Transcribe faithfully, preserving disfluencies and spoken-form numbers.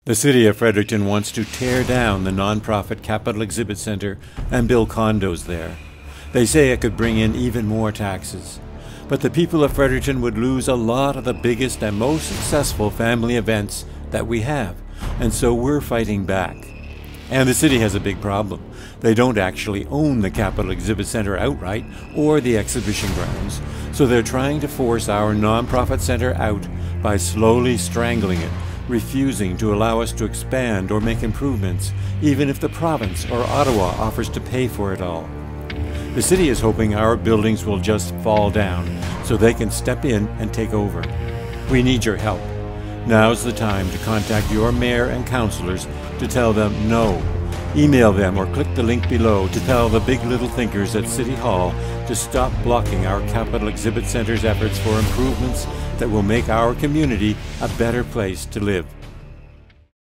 The City of Fredericton wants to tear down the nonprofit Capital Exhibit Center and build condos there. They say it could bring in even more taxes. But the people of Fredericton would lose a lot of the biggest and most successful family events that we have, and so we're fighting back. And the city has a big problem. They don't actually own the Capital Exhibit Center outright or the exhibition grounds, so they're trying to force our nonprofit center out by slowly strangling it, refusing to allow us to expand or make improvements, even if the province or Ottawa offers to pay for it all. The city is hoping our buildings will just fall down so they can step in and take over. We need your help. Now's the time to contact your mayor and councillors to tell them no. Email them or click the link below to tell the big little thinkers at City Hall to stop blocking our Capital Exhibit Center's efforts for improvements that will make our community a better place to live.